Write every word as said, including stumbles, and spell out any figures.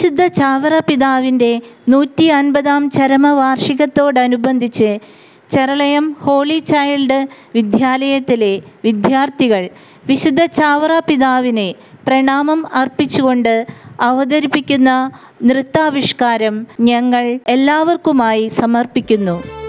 വിശുദ്ധ ചാവറ പിതാവിൻ്റെ നൂറ്റി അൻപതാം ചരമവാർഷികത്തോടനുബന്ധിച്ച് ചെറളയം ഹോളി ചൈൽഡ് വിദ്യാലയത്തിലെ വിദ്യാർത്ഥികൾ വിശുദ്ധ ചാവറ പിതാവിനെ പ്രണാമം അർപ്പിച്ചുകൊണ്ട് അവതരിപ്പിക്കുന്ന നൃത്താവിഷ്കാരം ഞങ്ങൾ എല്ലാവർക്കുമായി സമർപ്പിക്കുന്നു.